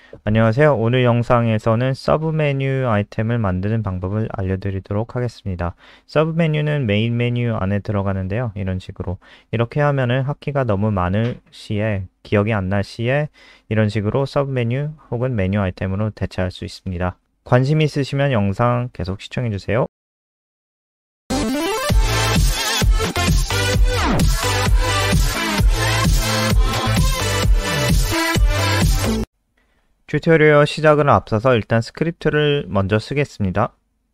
안녕하세요. 오늘 영상에서는 서브 메뉴 아이템을 만드는 방법을 알려드리도록 하겠습니다. 서브 메뉴는 메인 메뉴 안에 들어가는데요. 이런 식으로 이렇게 하면은 합기가 너무 많을 시에 기억이 안 날 시에 이런 식으로 서브 메뉴 혹은 메뉴 아이템으로 대체할 수 있습니다. 관심 있으시면 영상 계속 시청해 주세요. 튜토리얼 시작을 앞서서 일단 스크립트를 먼저 쓰겠습니다.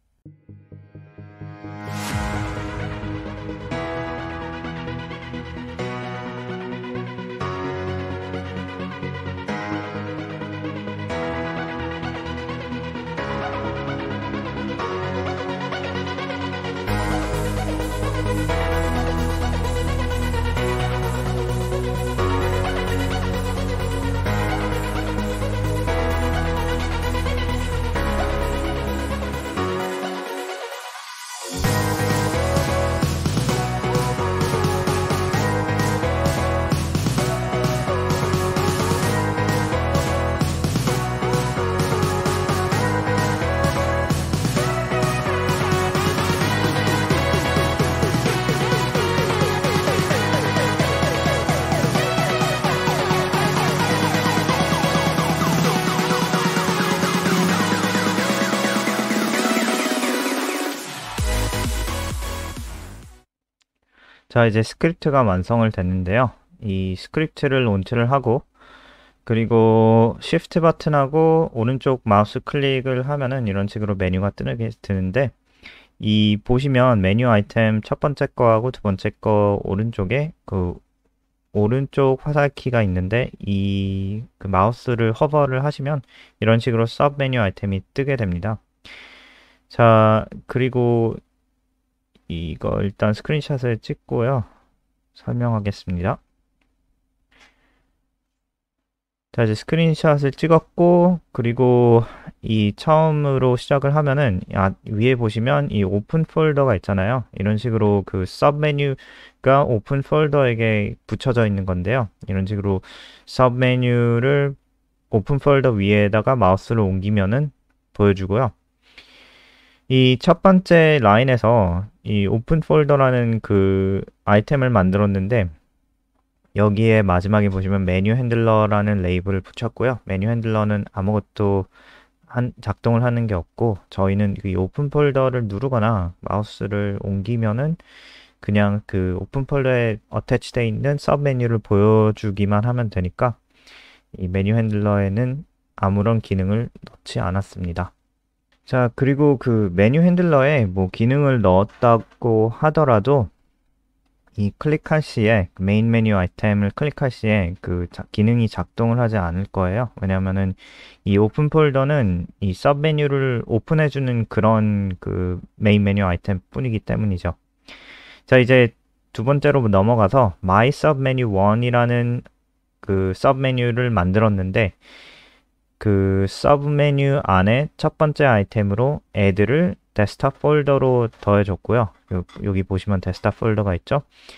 자, 이제 스크립트가 완성을 됐는데요. 이 스크립트를 론치를 하고 그리고 Shift 버튼하고 오른쪽 마우스 클릭을 하면은 이런 식으로 메뉴가 뜨는데 이 보시면 메뉴 아이템 첫 번째 거하고 두 번째 거 오른쪽에 그 오른쪽 화살키가 있는데 이 그 마우스를 허버를 하시면 이런 식으로 서브 메뉴 아이템이 뜨게 됩니다. 자, 그리고 이거 일단 스크린샷을 찍고요. 설명하겠습니다. 자, 이제 스크린샷을 찍었고, 그리고 이 처음으로 시작을 하면은, 위에 보시면 이 오픈 폴더가 있잖아요. 이런 식으로 그 서브 메뉴가 오픈 폴더에게 붙여져 있는 건데요. 이런 식으로 서브 메뉴를 오픈 폴더 위에다가 마우스를 옮기면은 보여주고요. 이 첫 번째 라인에서 이 오픈 폴더라는 그 아이템을 만들었는데, 여기에 마지막에 보시면 메뉴 핸들러라는 레이블을 붙였고요. 메뉴 핸들러는 아무것도 작동을 하는 게 없고 저희는 이 오픈 폴더를 누르거나 마우스를 옮기면은 그냥 그 오픈 폴더에 어태치되어 있는 서브 메뉴를 보여주기만 하면 되니까 이 메뉴 핸들러에는 아무런 기능을 넣지 않았습니다. 자, 그리고 그 메뉴 핸들러에 뭐 기능을 넣었다고 하더라도 이 클릭할 시에 메인 메뉴 아이템을 클릭할 시에 그 기능이 작동을 하지 않을 거예요. 왜냐면은 이 오픈 폴더는 이 서브 메뉴를 오픈해주는 그런 그 메인 메뉴 아이템 뿐이기 때문이죠. 자, 이제 두 번째로 넘어가서 My Sub Menu 1이라는 그 서브 메뉴를 만들었는데 그 서브 메뉴 안에 첫 번째 아이템으로 add를 데스크탑 폴더로 더해줬고요. 여기 보시면 데스크탑 폴더가 있죠.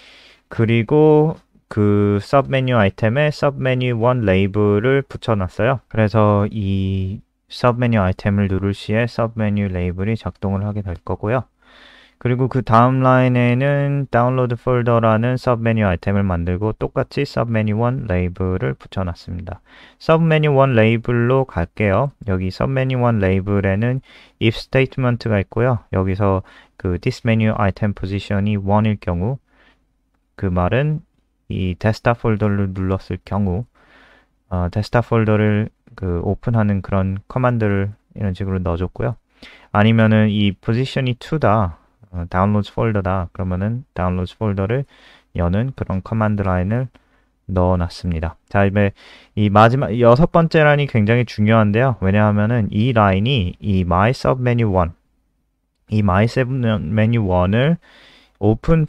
그리고 그 서브 메뉴 아이템에 서브 메뉴 1 레이블을 붙여놨어요. 그래서 이 서브 메뉴 아이템을 누를 시에 서브 메뉴 레이블이 작동을 하게 될 거고요. 그리고 그 다음 라인에는 다운로드 폴더라는 서브 메뉴 아이템을 만들고 똑같이 서브 메뉴 1 레이블을 붙여놨습니다. 서브 메뉴 1 레이블로 갈게요. 여기 서브 메뉴 1 레이블에는 if statement가 있고요. 여기서 그 this menu item position이 1일 경우 그 말은 이 데스크탑 폴더를 눌렀을 경우 데스크탑 폴더를 그 오픈하는 그런 커맨드를 이런 식으로 넣어줬고요. 아니면은 이 position이 2다 다운로드 폴더다. 그러면은 다운로드 폴더를 여는 그런 커맨드 라인을 넣어놨습니다. 자, 이제 이 마지막 여섯 번째 라인이 굉장히 중요한데요. 왜냐하면은 이 라인이 이 My Sub Menu 1, 이 My Sub Menu 1을 오픈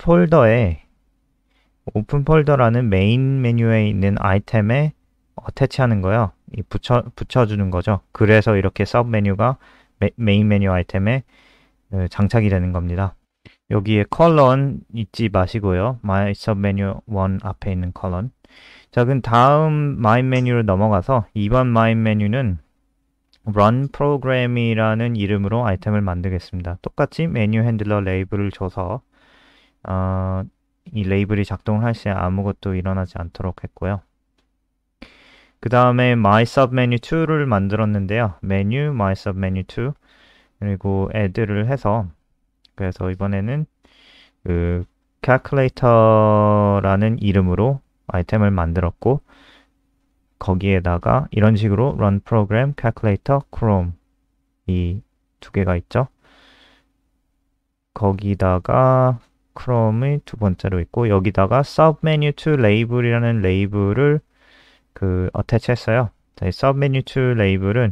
폴더라는 메인 메뉴에 있는 아이템에 어태치하는 거예요. 이 붙여주는 거죠. 그래서 이렇게 서브 메뉴가 메인 메뉴 아이템에 장착이 되는 겁니다. 여기에 컬런 잊지 마시고요. My submenu 1 앞에 있는 컬런. 자, 그럼 다음 마인 메뉴로 넘어가서 이번 마인 메뉴는 run program이라는 이름으로 아이템을 만들겠습니다. 똑같이 메뉴 핸들러 레이블을 줘서 이 레이블이 작동을 할 시에 아무것도 일어나지 않도록 했고요. 그 다음에 my submenu 2를 만들었는데요. 메뉴 my submenu 2 그리고 add를 해서 그래서 이번에는 그 calculator라는 이름으로 아이템을 만들었고 거기에다가 이런 식으로 run program, calculator, chrome 이 두 개가 있죠. 거기다가 chrome이 두 번째로 있고 여기다가 submenu to label이라는 레이블을 attach 했어요. 자, 이 submenu to 레이블은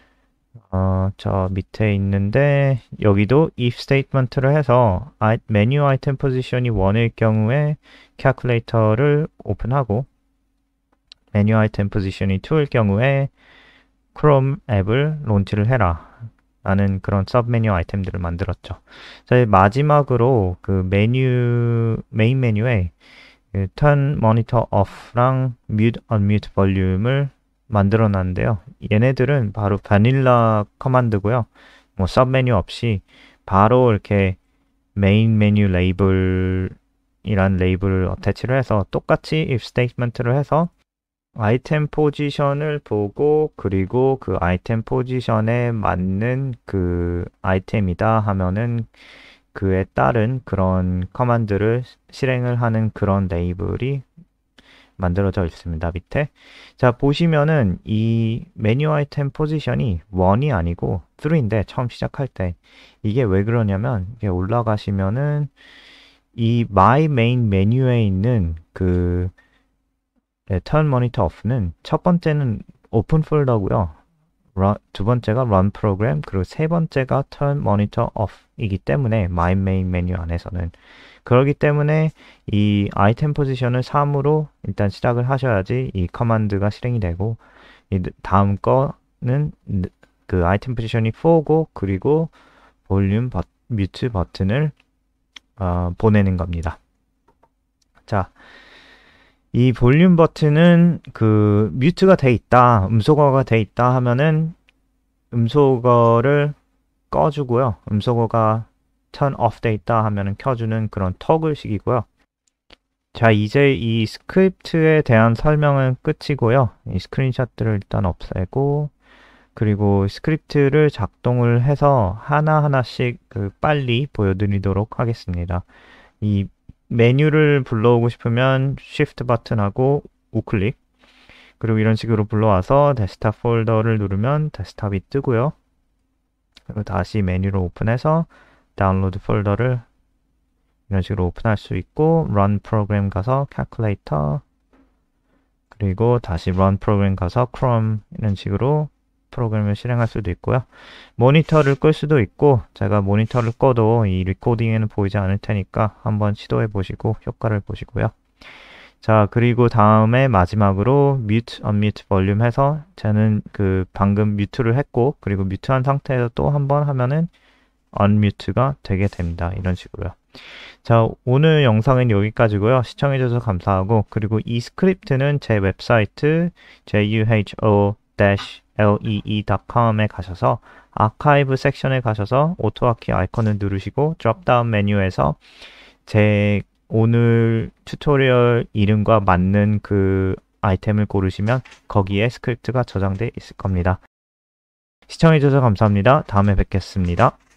저 밑에 있는데 여기도 if statement를 해서 메뉴 아이템 포지션이 1일 경우에 calculator를 오픈하고 메뉴 아이템 포지션이 2일 경우에 크롬 앱을 론치를 해라 라는 그런 서브 메뉴 아이템들을 만들었죠. 자, 마지막으로 메인 메뉴에 turn monitor off랑 mute unmute 볼륨을 만들어 놨는데요. 얘네들은 바로 바닐라 커맨드고요. 뭐 서브 메뉴 없이 바로 이렇게 메인 메뉴 레이블이란 레이블을 어태치를 해서 똑같이 if statement를 해서 아이템 포지션을 보고 그리고 그 아이템 포지션에 맞는 그 아이템이다 하면은 그에 따른 그런 커맨드를 실행을 하는 그런 레이블이 만들어져 있습니다. 밑에. 자, 보시면은 이 메뉴 아이템 포지션이 1이 아니고 3인데 처음 시작할 때 이게 왜 그러냐면 이게 올라가시면은 이 my main 메뉴에 있는 turn monitor off는 첫 번째는 open 폴더고요. 두 번째가 run program 그리고 세 번째가 turn monitor off이기 때문에 my main 메뉴 안에서는 그렇기 때문에 이 아이템 포지션을 3으로 일단 시작을 하셔야지 이 커맨드가 실행이 되고 이 다음 거는 그 아이템 포지션이 4고 그리고 볼륨 뮤트 버튼을 보내는 겁니다. 자, 이 볼륨 버튼은 뮤트가 돼 있다, 음소거가 돼 있다 하면은 음소거를 꺼주고요. 음소거가 turn off 돼 있다 하면은 켜주는 그런 터글식이고요. 자, 이제 이 스크립트에 대한 설명은 끝이고요. 이 스크린샷들을 일단 없애고 그리고 스크립트를 작동을 해서 하나하나씩 빨리 보여드리도록 하겠습니다. 이 메뉴를 불러오고 싶으면 Shift 버튼하고 우클릭 그리고 이런 식으로 불러와서 데스크탑 폴더를 누르면 데스크탑이 뜨고요. 그리고 다시 메뉴를 오픈해서 다운로드 폴더를 이런 식으로 오픈할 수 있고 Run Program 가서 Calculator 그리고 다시 Run Program 가서 Chrome 이런 식으로 프로그램을 실행할 수도 있고요. 모니터를 끌 수도 있고 제가 모니터를 꺼도 이 리코딩에는 보이지 않을 테니까 한번 시도해 보시고 효과를 보시고요. 자, 그리고 다음에 마지막으로 mute, unmute 볼륨 해서 저는 방금 뮤트를 했고 그리고 뮤트한 상태에서 또 한번 하면은 unmute가 되게 됩니다. 이런 식으로요. 자, 오늘 영상은 여기까지고요. 시청해주셔서 감사하고 그리고 이 스크립트는 제 웹사이트 juho-lee.com에 가셔서 아카이브 섹션에 가셔서 오토아키 아이콘을 누르시고 드롭다운 메뉴에서 제 오늘 튜토리얼 이름과 맞는 아이템을 고르시면 거기에 스크립트가 저장되어 있을 겁니다. 시청해주셔서 감사합니다. 다음에 뵙겠습니다.